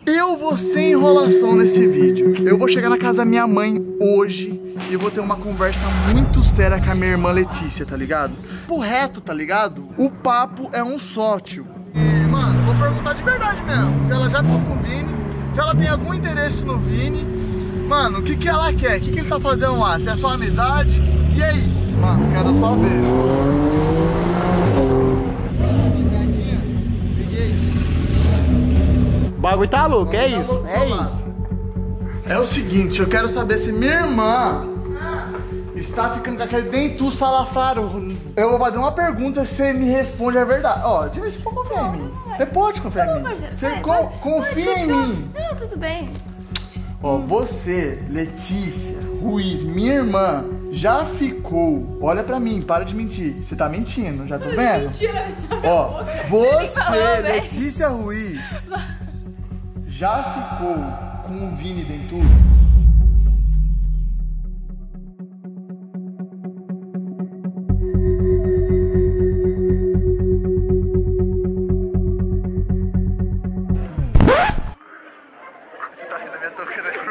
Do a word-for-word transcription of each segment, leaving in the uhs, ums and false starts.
Eu vou sem enrolação nesse vídeo. Eu vou chegar na casa da minha mãe hoje e vou ter uma conversa muito séria com a minha irmã Letícia, tá ligado? Por reto, tá ligado? O papo é um só, tio. E, mano, vou perguntar de verdade mesmo. Se ela já ficou com o Vini, se ela tem algum interesse no Vini. Mano, o que que ela quer? O que que ele tá fazendo lá? Se é só amizade? E aí? Mano, quero só ver, O bagulho tá louco, é isso? É isso. É o seguinte, eu quero saber se minha irmã está ficando com aquele dentu salafrário. Eu vou fazer uma pergunta, você me responde a verdade. Ó, de vez se for confiar em mim. Você pode confiar em mim. Você con confia em mim. Não, tudo bem. Ó, você, Letícia Ruiz, minha irmã, já ficou. Olha pra mim, para de mentir. Você tá mentindo, já tô vendo? Mentira. Ó, você, Letícia Ruiz, já ficou com o Vini Dentu? Você tá rindo da minha touca, né?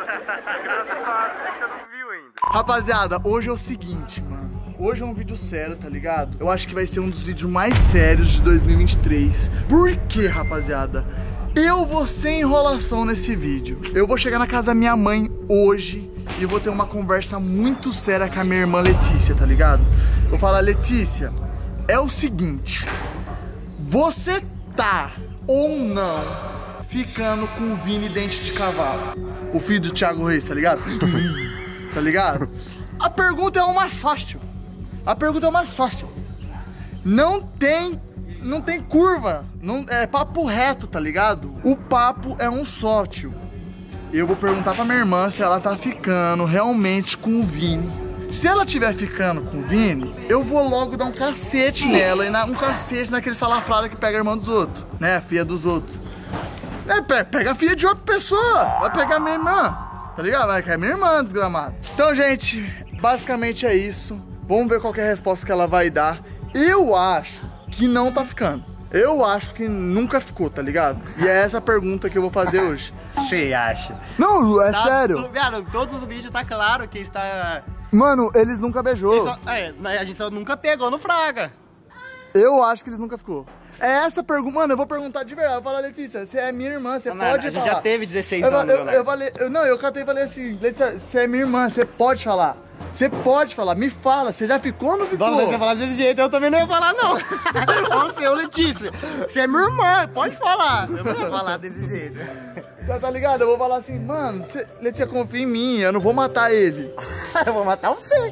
Você não viu ainda. Rapaziada, hoje é o seguinte, mano. Hoje é um vídeo sério, tá ligado? Eu acho que vai ser um dos vídeos mais sérios de dois mil e vinte e três. Por quê, rapaziada? Eu vou sem enrolação nesse vídeo. Eu vou chegar na casa da minha mãe hoje e vou ter uma conversa muito séria com a minha irmã Letícia, tá ligado? Eu vou falar, Letícia, é o seguinte. Você tá ou não ficando com o Vini Dente de Cavalo? O filho do Thiago Reis, tá ligado? Tá ligado? A pergunta é uma só, tio. A pergunta é uma só, tio. Não tem, não tem curva. Não, é papo reto, tá ligado? O papo é um só, tio. Eu vou perguntar pra minha irmã se ela tá ficando realmente com o Vini. Se ela tiver ficando com o Vini, eu vou logo dar um cacete nela. E na, um cacete naquele salafrário que pega a irmã dos outros, né? A filha dos outros. É, pega a filha de outra pessoa. Vai pegar minha irmã. Tá ligado? Vai cair minha irmã, desgramado. Então, gente, basicamente é isso. Vamos ver qual que é a resposta que ela vai dar. Eu acho que não tá ficando. Eu acho que nunca ficou, tá ligado? E é essa a pergunta que eu vou fazer hoje. Você acha? Não, é Tá, sério. tu- Viado, todos os vídeos tá claro que está... Mano, eles nunca beijou. Eles só- é, a gente só nunca pegou no Fraga. Eu acho que eles nunca ficou. É essa pergunta, mano, eu vou perguntar de verdade. Eu vou falar, Letícia, você é minha irmã, você Não, pode a gente falar. já teve dezesseis eu, anos, eu, Leonardo. eu falei, eu, não, eu catei e falei assim, Letícia, você é minha irmã, você pode falar. Você pode falar, me fala, você já ficou ou não ficou? Vamos, você falar desse jeito, eu também não ia falar, não. Vamos ser, ô Letícia, você é minha irmã, pode falar. Eu não ia falar desse jeito. Tá, tá ligado? Eu vou falar assim, mano, você, Letícia, confia em mim, eu não vou matar ele. Eu vou matar você.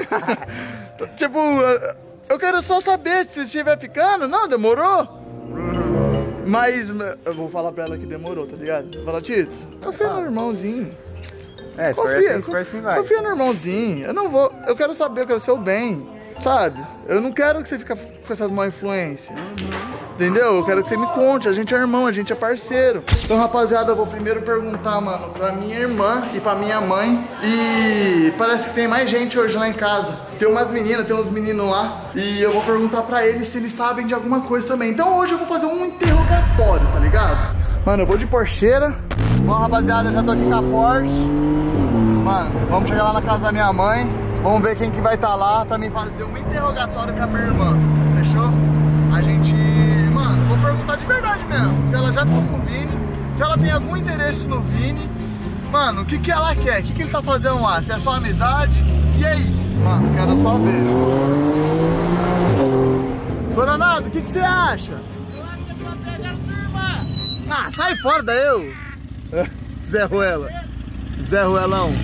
Tipo, eu quero só saber se você estiver ficando. Não, demorou? Mas eu vou falar pra ela que demorou, tá ligado? Vou falar, Tito, confia no irmãozinho. É, se for Confia, assim, se for assim, vai. confia no irmãozinho. Eu não vou. Eu quero saber, eu quero ser o bem. Sabe? Eu não quero que você fique com essas má influências. Entendeu? Eu quero que você me conte. A gente é irmão, a gente é parceiro. Então, rapaziada, eu vou primeiro perguntar, mano, pra minha irmã e pra minha mãe. E parece que tem mais gente hoje lá em casa. Tem umas meninas, tem uns meninos lá. E eu vou perguntar pra eles se eles sabem de alguma coisa também. Então hoje eu vou fazer um interrogatório, tá ligado? Mano, eu vou de Porscheira. Bom, rapaziada, já tô aqui com a Porsche. Mano, vamos chegar lá na casa da minha mãe. Vamos ver quem que vai estar lá pra mim fazer um interrogatório com a minha irmã. Fechou? A gente... Mano, vou perguntar de verdade mesmo. Se ela já ficou com o Vini, se ela tem algum interesse no Vini. Mano, o que que ela quer? O que que ele tá fazendo lá? Se é só amizade? E aí? Mano, quero só ver. Dona Nado, o que que você acha? Eu acho que é pra pegar sua irmã. Ah, sai fora daí, eu! Zé Ruela. Zé Ruelão.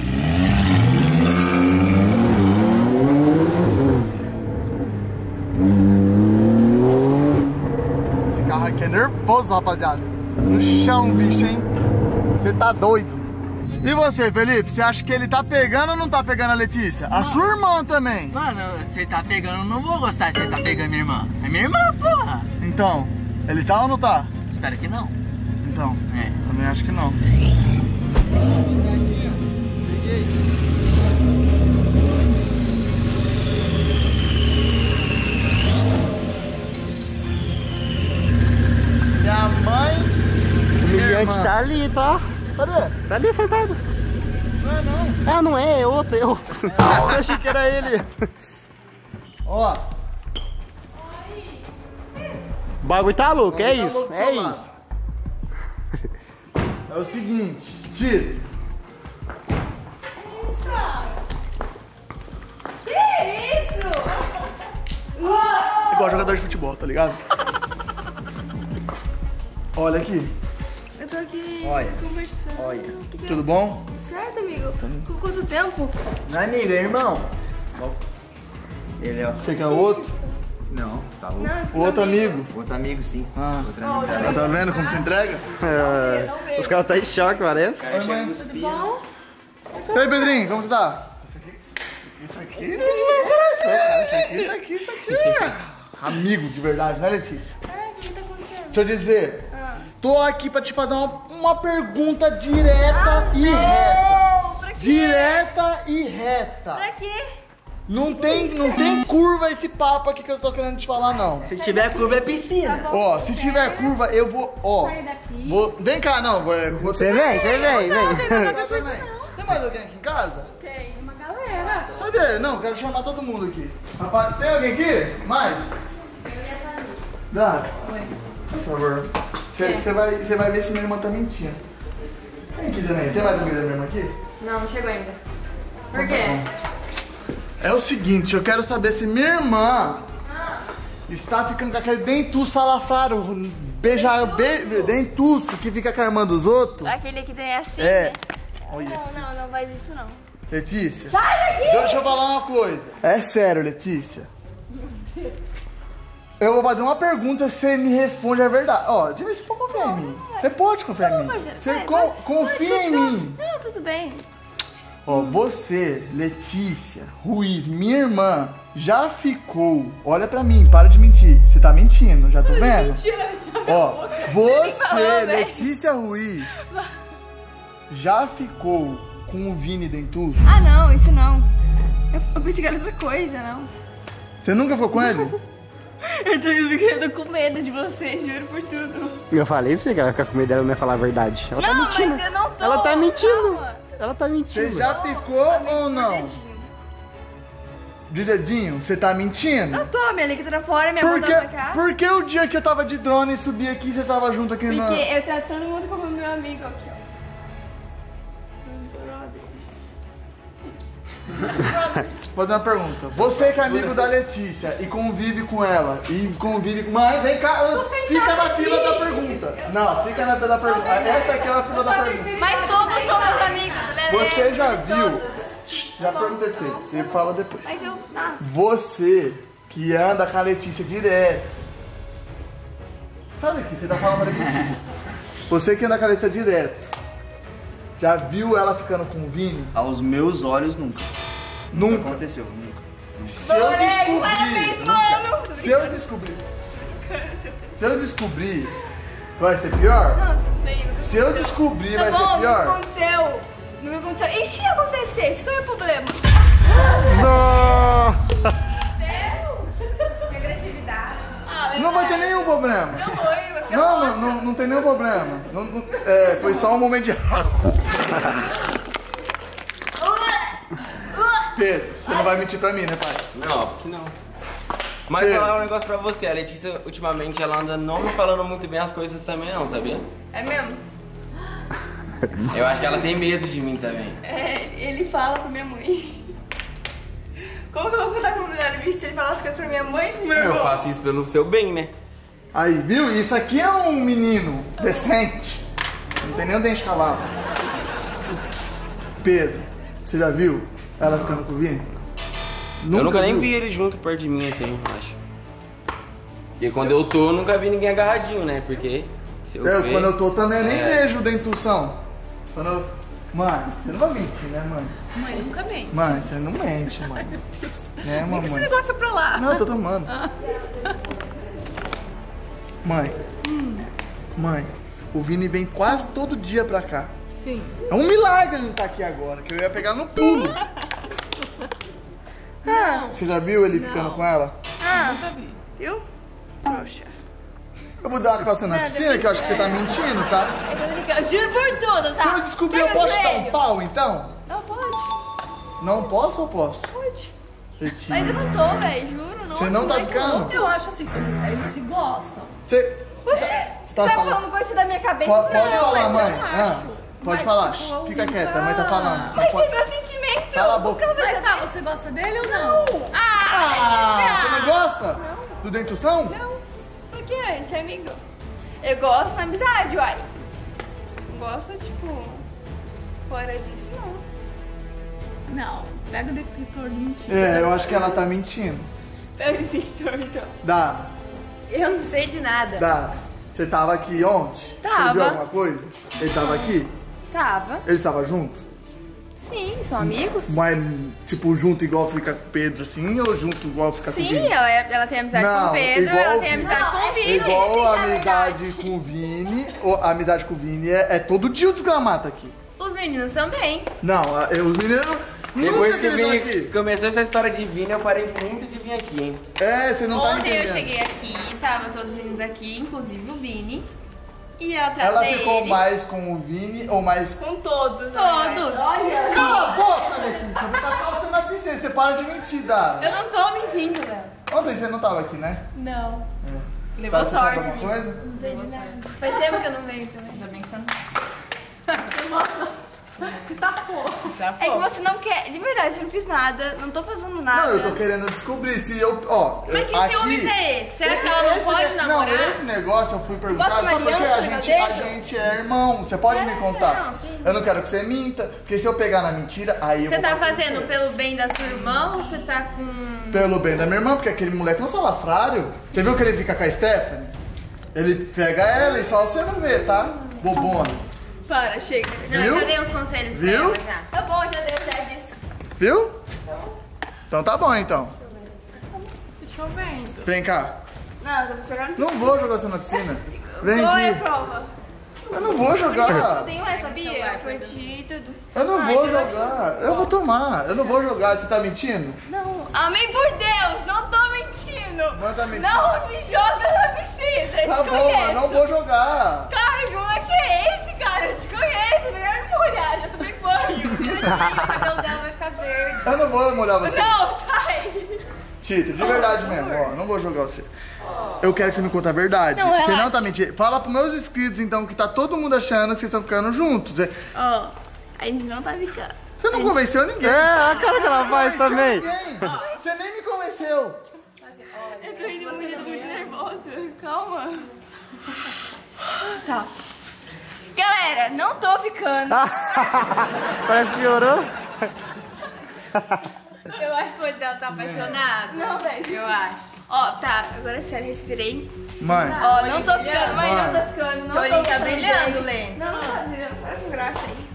Esse carro aqui é nervoso, rapaziada. No chão, bicho, hein? Você tá doido. E você, Felipe? Você acha que ele tá pegando ou não tá pegando a Letícia? A sua irmã também. Mano, você tá pegando, eu não vou gostar se você tá pegando minha irmã. É minha irmã, porra! Então, ele tá ou não tá? Espero que não. Então, É. também acho que não. Minha mãe Gente, tá ali, tá? Cadê? Tá ali sentado. Não é não. Ah, não é, é outro, é outro. Eu achei que era ele. Ó. O bagulho tá louco, é Tá isso, louco do é seu isso. lado. É o seguinte, Tito. Que isso? Igual jogador de futebol, tá ligado? Olha aqui. Eu tô aqui Olha, conversando. olha. Que que é? Tudo bom? Certo, amigo? Com quanto tempo? Não é amigo, é irmão. Ele é o... Você quer outro? Não, você tá louco. Não, esse O outro amigo? Outro amigo, sim. Ah. Outro Ó, amigo. já- Tá vendo como se entrega? É, os caras tá em choque, parece. Oi, mãe. Tudo bom? E aí, Pedrinho, como você tá? Isso aqui, isso aqui, isso aqui, isso aqui, isso aqui é amigo de verdade, né, Letícia? É, o que tá acontecendo? Deixa eu dizer, Ah. tô aqui pra te fazer uma, uma pergunta direta e reta. Não, pra quê? Direta e reta. Pra quê? Não tem, não tem curva esse papo aqui que eu tô querendo te falar, não. Se tiver curva é piscina. Tá bom. Ó, se tiver curva, eu vou, ó. Sai daqui. Vou, vem cá, não, vou, Você vem, você vem, Não, vem. não, não, Você também. Tem mais alguém aqui em casa? Tem uma galera. Cadê? Não, quero chamar todo mundo aqui. Rapaz, tem alguém aqui? Mais? Eu ia estar ali. Dá. Oi. Por favor. Você vai, você vai ver se minha irmã tá mentindo. Vem aqui também. Tem mais amiga da minha irmã aqui? Não, não chegou ainda. Por Então quê? tá bom. É o seguinte, eu quero saber se minha irmã está ficando com aquele dentuço salafrário, beija, be, dentuço que fica com a irmã dos outros. Aquele que tem assim, É. né? Olha Não, isso. não, não vai disso não. Letícia, Sai daqui! deixa eu falar uma coisa. É sério, Letícia. Eu vou fazer uma pergunta, você me responde a verdade. Ó, de vez em quando confia em mim. Você pode confiar em mim. Parceiro, Você vai, con- vai, confia pode em continuar. mim. Não, tudo bem. Ó, você, Letícia Ruiz, minha irmã, já ficou. Olha pra mim, para de mentir. Você tá mentindo, já tô vendo? Mentira, Ó, nem você, falou, velho. Letícia Ruiz, já ficou com o Vini Dentuço? Ah, não, isso não. Eu, eu pensei que era outra coisa, não. Você nunca ficou com ele? Eu tô ficando com medo de você, juro por tudo. Eu falei pra você que ela fica com medo dela não ia falar a verdade. Ela tá Não, mentindo. mas eu não tô. Ela tá mentindo. Calma. Ela tá mentindo. Você já ficou ou não? Dedinho. De dedinho? Você tá mentindo? Eu tô, minha liga tá pra fora, minha mão Porque, tá pra cá. porque o dia que eu tava de drone e subi aqui, você tava junto aqui na... Porque eu trato todo mundo como meu amigo aqui, ó. Os brothers. Vou fazer uma pergunta. Você que é amigo da Letícia e convive com ela, e convive com... Mas vem cá, fica na fila da pergunta. Não, fica na fila da pergunta. Essa aqui é a fila da pergunta. Mas todos são meus amigos, Lelê. Você já viu? Todos. Já perguntei pra você, você fala depois. Mas eu... Nossa. Você que anda com a Letícia direto. Sabe aqui, você tá falando pra Letícia. Você que anda com a Letícia direto. Já viu ela ficando com o Vini? Aos meus olhos, nunca. Nunca. Aconteceu, nunca. Se eu Moleque, parabéns, descobrir. mano. Se eu descobrir. Se eu descobrir, vai ser pior? Não, tudo bem. não Se eu descobrir, Tá vai bom, ser não pior? aconteceu. Não aconteceu. E se acontecesse? Qual é o problema? Não. Sério? Que agressividade. Ah, Não vai ter nenhum problema. Não foi, vai ficar Não, bosta. não, não, não tem nenhum problema. Não- não- é, foi só um momento de Pedro, você não vai mentir pra mim, né, pai? Não, óbvio que não. Mas Pedro. falar um negócio pra você, a Letícia ultimamente ela anda não me falando muito bem as coisas também não, sabia? É mesmo? Eu acho que ela tem medo de mim também. É, ele fala pra minha mãe. Como que eu vou contar com o melhor amigo se ele falar as coisas pra minha mãe e pro meu irmão? Eu faço isso pelo seu bem, né? Aí, viu? Isso aqui é um menino decente. Não tem nem o dente calado. Pedro, você já viu ela ficando com o Vini? eu nunca nem viu? vi ele junto perto de mim assim, eu acho. Porque quando eu tô, eu nunca vi ninguém agarradinho, né? Porque se eu Eu, ver... quando eu tô também, eu nem É. vejo dentução. Quando eu... Mãe, você não vai mentir, né, mãe? Mãe, nunca mente. Mãe, você não mente, mãe. Né, mamãe? Esse negócio é pra lá. Não, eu tô tomando. Mãe. Mãe, o Vini vem quase todo dia pra cá. Sim. É um milagre ele não tá aqui agora, que eu ia pegar no pulo. Você já viu ele ficando com ela? Ah, nunca vi. Viu? Trouxa. Eu vou dar uma calça na Nada, piscina, que eu acho que você tá mentindo, tá? Eu tô brincando. Eu juro por tudo, tá? Se eu descobrir, eu Pega posso o te dar um joelho. pau, então? Não, pode. Não posso ou posso? Pode. Letícia. Mas eu não tô, velho, juro. Não, Você não tá tô. ficando? Eu acho assim que eles se gostam. Você... Oxi, Você tá, tá falando falando... coisa da minha cabeça? Pode, pode não, falar, mas mãe. eu não Ah, acho. pode Mas, falar. tipo, Shh, Fica quieta, a mãe tá falando. Mas Pode- é meu sentimento. Cala a boca. Mas tá, você gosta dele ou não? Ah, você não gosta? Não. Do dentução? Não, porque a gente é amigo. Eu gosto na amizade, uai. Não gosto, tipo, fora disso, não. Não. Pega o detector de mentira. É, eu acho que ela tá mentindo. Pega o detector, então. Dá, Eu não sei de nada. dá. Você tava aqui ontem? Você Tava. viu alguma coisa? Ele tava aqui? Tava. Ele estava junto? Sim, são amigos? Mas, tipo, junto igual fica com o Pedro, assim? Ou junto igual fica com o Sim, Vini? ela, é- ela tem amizade Não, com o Pedro, igual ela o tem Vini. amizade com o Vini. Igual Sim, a é amizade verdade. com o Vini, ou a amizade com o Vini é, é todo dia o desgramata aqui. Os meninos também. Não, a- os meninos... Depois nunca que eles vão vim, aqui. começou essa história de Vini, eu parei muito de vir aqui, hein? É, você não tá Ontem eu entendendo. cheguei aqui, tava todos os meninos aqui, inclusive o Vini. E eu Ela tratei ficou ele. mais com o Vini ou mais... Com todos. Todos. Cala a boca, Letícia! Vou tacar você na piscina, você para de mentir, Dara. Eu não tô mentindo, velho. Ontem você não tava aqui, né? Não. Você Levou tá assistindo sorte, alguma Vini. coisa? Não sei de nada. Faz tempo que eu não venho também. Ainda bem que você não. Se safou. É que você não quer. De verdade, eu não fiz nada. Não tô fazendo nada. Não, eu tô querendo descobrir se eu... Ó, Mas que aqui, ciúmes é esse? Você acha que ela não esse pode ne- namorar? Não, esse negócio eu fui perguntar Posso só porque aliança a no meu gente, a dedo? gente é irmão. Você pode me contar? não, sim. Eu não quero que você minta, porque se eu pegar na mentira, aí eu Você vou tá bater fazendo você. pelo bem da sua irmã ou você tá com. Pelo bem da minha irmã, porque aquele moleque não é salafrário. Você viu que ele fica com a Stephanie? Ele pega ela e só você não vê, tá? Bobona. Para, chega. Não, Viu? eu já dei uns conselhos pra Viu? ela já. Tá bom, já dei, já disse. Viu? Então tá bom, então. Deixa eu vendo. Vem cá. Não, eu tô jogando. Não vou jogar você na piscina. Vem Qual é a aqui. prova? Eu não vou Eu jogar. tenho essa, sabia? Eu curti e tudo. Eu não Ai, vou que jogar. Eu vou tomar. Eu não vou jogar. Você tá mentindo? Não, amém por Deus, não tô mentindo. Não tá mentindo. Não me joga na piscina, eu Tá te bom, conheço. eu não vou jogar. Cara, que moleque é esse, cara? Eu te conheço, não quero me molhar, já tomei banho. o cabelo dela vai ficar verde. Eu não vou molhar você. Não, sai. Tita, de verdade mesmo, ó, não vou jogar você. Eu quero que você me conte a verdade. Não, você relaxa. não tá mentindo. Fala pros meus inscritos, então, que tá todo mundo achando que vocês estão ficando juntos. É- Ó, a gente não tá ficando. Você não convenceu ninguém. É, a cara que ela faz Não também. convenceu ninguém. Você nem me convenceu. Eu tô indo muito, muito nervosa. Calma. Tá. Galera, não tô ficando. Parece que piorou. Eu acho que o olho dela tá apaixonado. Não, velho. Eu acho. Ó, tá, agora é sério, respirei. Mãe, Ó, não tô ficando, mãe, não tô ficando. Não Seu olhinho tô tá ficando brilhando, bem. Lê. Não, não tá brilhando, para com graça aí.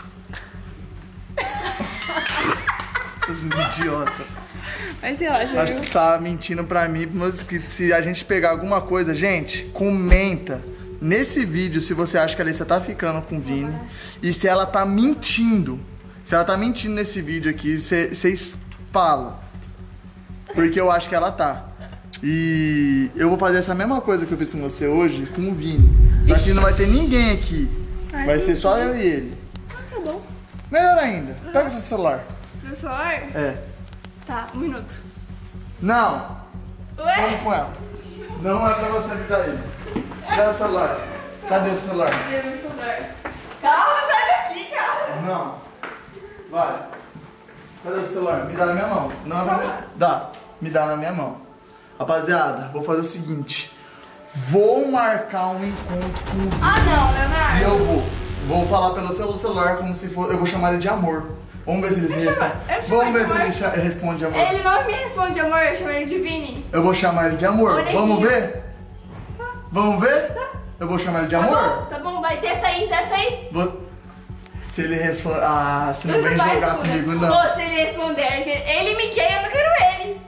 seus idiotas. Mas relaxa, Acho que você tá mentindo pra mim, pros meus inscritos. Se a gente pegar alguma coisa, gente, comenta nesse vídeo se você acha que a Alessia tá ficando com o Vini. E se ela tá mentindo. Se ela tá mentindo nesse vídeo aqui, vocês falam. Porque eu acho que ela tá. E eu vou fazer essa mesma coisa que eu fiz com você hoje com o Vini. Só que não vai ter ninguém aqui. Vai ser só eu e ele. Ah, tá bom. Melhor ainda, pega o seu celular. Meu celular? É. Tá, um minuto. Não, Ué? vamos com ela. Não é pra você avisar ele. Cadê o celular? Cadê o celular? Cadê meu celular? Calma, sai daqui, cara. Não. Vai. Cadê o celular? Me dá na minha mão. Não, não. Dá. Me dá na minha mão. Rapaziada, vou fazer o seguinte. Vou marcar um encontro com o Vini. Ah, não, E Leonardo. eu vou. Vou falar pelo seu celular como se for. Eu vou chamar ele de amor. Vamos ver se ele Eu chamo- responde. eu chamo Vamos ver ele se de ele cha- responde amor. Ele não me responde amor, eu chamo ele de Vini. Eu vou chamar ele de amor. Olha Vamos aqui. ver? Vamos ver? Eu vou chamar ele de Tá amor? bom, tá bom, vai, desce aí, desce aí. Vou- Se ele responder. Ah, você não Ele vem vai jogar responder. comigo, não. Ô, se ele responder, ele me quer, eu não quero ele.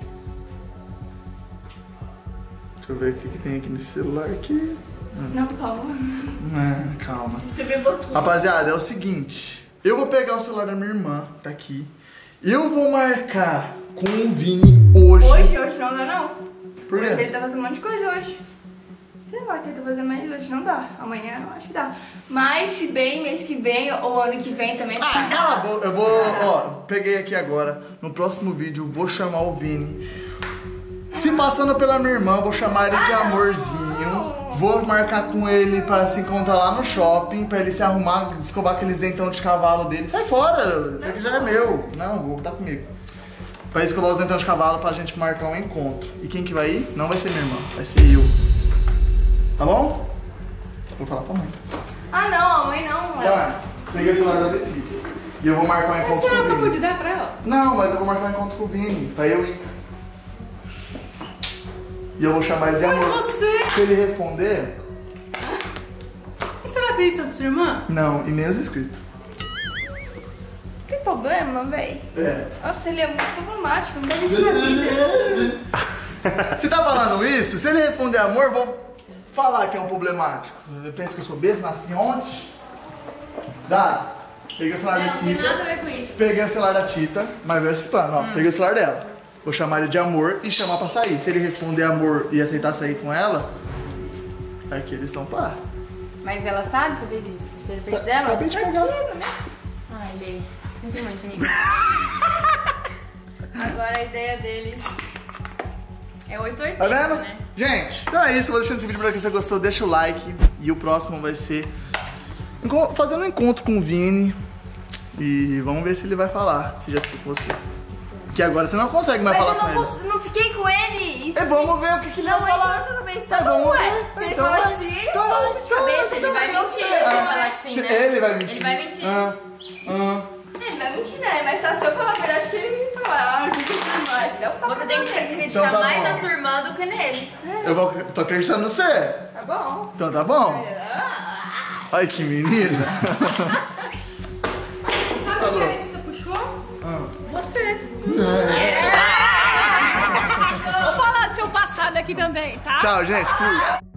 Deixa eu ver o que, que tem aqui nesse celular aqui. Não, calma. Ah, calma. Se subir um pouquinho. Rapaziada, é o seguinte. Eu vou pegar o celular da minha irmã, tá aqui. Eu vou marcar com o Vini hoje. Hoje, hoje não dá não. Por Ele quê? tá fazendo um monte de coisa hoje. Sei lá, que eu tô fazendo mais hoje, não dá. Amanhã eu acho que dá. Mas se bem, mês que vem ou ano que vem também. Ah, cala a boca. Eu vou, ó, peguei aqui agora. No próximo vídeo eu vou chamar o Vini. Se passando pela minha irmã, eu vou chamar ele de amorzinho. Vou marcar com ele pra se encontrar lá no shopping, pra ele se arrumar, escovar aqueles dentão de cavalo dele. Sai fora, isso aqui já é meu. Não, vou tá comigo. Pra escovar os dentão de cavalo pra gente marcar um encontro. E quem que vai ir? Não vai ser minha irmã, vai ser eu. Tá bom? Vou falar pra mãe. Ah não, a mãe não. Vai, Ela... peguei o celular da Letícia. E eu vou marcar um Mas encontro você com o não acabou Vini. de dar pra ela? Não, mas eu vou marcar um encontro com o Vini, pra eu ir. E eu vou chamar ele de Mas amor. você... Se ele responder... Você não acredita na sua irmã? Não, e nem os inscritos. Tem problema, véi? É. Nossa, ele é muito problemático, não deve ser na vida. Você tá falando isso? Se ele responder amor, eu vou falar que é um problemático. Eu penso que eu sou besta, nasci ontem. Dá. Peguei o celular da Não, tem Tita. nada a ver com isso. Peguei o celular da Tita, mas veio esse plano, ó. Peguei o celular dela. Vou chamar ele de amor e chamar pra sair. Se ele responder amor e aceitar sair com ela, aqui eles estão pá. Mas ela sabe saber disso? Pelo peito dela? Acabei de pegar. Ai, Lê. Sinto muito, amiga. Agora a ideia dele é oito e oitenta, Tá vendo? né? Gente, então é isso. Vou deixando esse vídeo pra quem você gostou. Deixa o like. E o próximo vai ser enco- fazendo um encontro com o Vini. E vamos ver se ele vai falar. Se já ficou com você. Que agora você não consegue mais Mas falar eu com não, ele. cons- não fiquei com ele. Isso... É, vamos ver o que, que ele Não, vai mas falar. então tudo bem, tá É, bom, vamos ué. ver. Se ele Então falar vai. assim, Então então vai. vamos de cabeça, Ele vai mentir, eu ele vai vou- falar assim, Se né? ele vai mentir. Ele vai mentir. Ah, ah. Ele vai mentir, né? Mas só se eu falar a verdade que ele me falar. Ah, que que mais? Eu falo Você pra tem que você. acreditar Então tá mais bom. na sua irmã do que nele. Eu vou, tô acreditando no você. Tá bom. Então tá bom. Ai, que menina. Sabe o que a Letícia puxou? Você. Vou falar do seu passado aqui também, tá? Tchau, gente. Fui.